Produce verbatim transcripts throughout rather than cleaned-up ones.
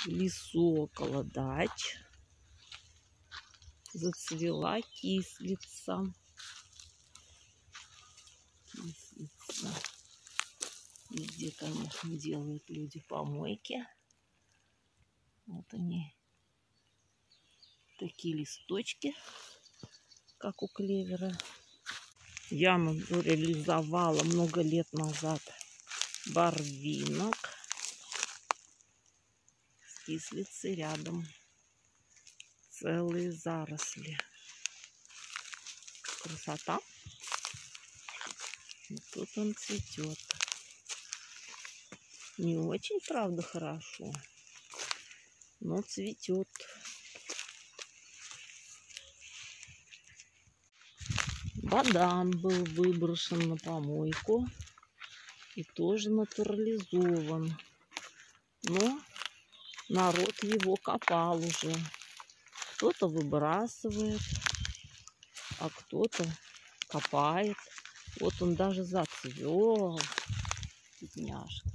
В лесу около дач зацвела кислица. Кислица. Везде, конечно, делают люди помойки. Вот они, такие листочки, как у клевера. Я реализовала много лет назад барвинок с кислицей рядом. Целые заросли. Красота. И тут он цветет. Не очень, правда, хорошо, но цветет. Бадан был выброшен на помойку и тоже натурализован. Но народ его копал уже. Кто-то выбрасывает, а кто-то копает. Вот он даже зацвел, бедняжка.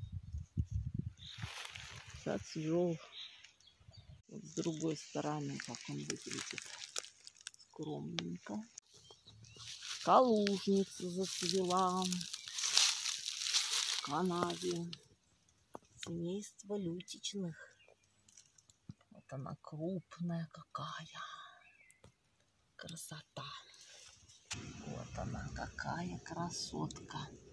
Зацвел. Вот с другой стороны, как он выглядит. Скромненько. Калужница зацвела в канаве. Семейство лютичных. Вот она крупная какая. Красота. Вот она какая красотка.